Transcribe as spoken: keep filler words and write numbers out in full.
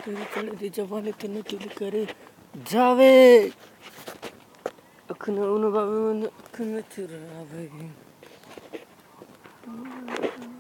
तेरी चढ़ी जवानी तेन किल करे जावे अखना उन बाबे मन अखना चुरावे।